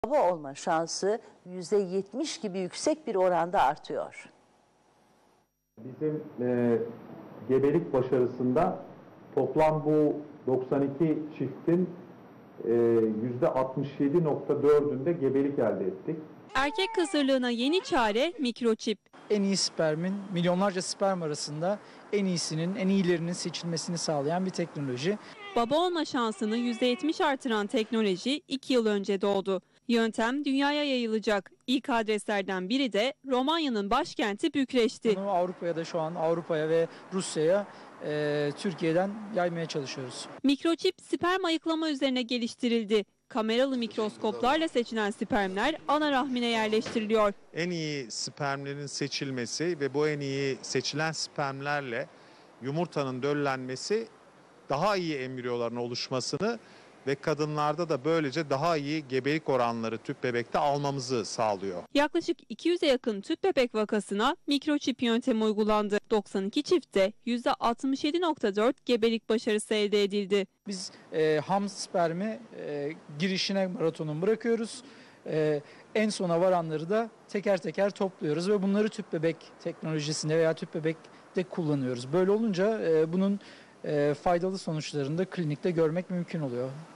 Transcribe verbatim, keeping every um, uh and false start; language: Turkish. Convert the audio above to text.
baba olma şansı yüzde yetmiş gibi yüksek bir oranda artıyor. Bizim e, gebelik başarısında toplam bu doksan iki çiftin e, yüzde altmış yedi nokta dördünde gebelik elde ettik. Erkek kısırlığına yeni çare mikroçip. En iyi spermin milyonlarca sperm arasında en iyisinin, en iyilerinin seçilmesini sağlayan bir teknoloji. Baba olma şansını yüzde yetmiş artıran teknoloji iki yıl önce doğdu. Yöntem dünyaya yayılacak. İlk adreslerden biri de Romanya'nın başkenti Bükreş'ti. Bunu Avrupa'ya da şu an Avrupa'ya ve Rusya'ya e, Türkiye'den yaymaya çalışıyoruz. Mikroçip sperm ayıklama üzerine geliştirildi. Kameralı mikroskoplarla seçilen spermler ana rahmine yerleştiriliyor. En iyi spermlerin seçilmesi ve bu en iyi seçilen spermlerle yumurtanın döllenmesi daha iyi embriyoların oluşmasını ve kadınlarda da böylece daha iyi gebelik oranları tüp bebekte almamızı sağlıyor. Yaklaşık iki yüze yakın tüp bebek vakasına mikroçip yöntemi uygulandı. doksan iki çiftte yüzde altmış yedi nokta dört gebelik başarısı elde edildi. Biz e, ham spermi e, girişine maratonun bırakıyoruz. E, en sona varanları da teker teker topluyoruz ve bunları tüp bebek teknolojisinde veya tüp bebekte kullanıyoruz. Böyle olunca e, bunun e, faydalı sonuçlarını da klinikte görmek mümkün oluyor.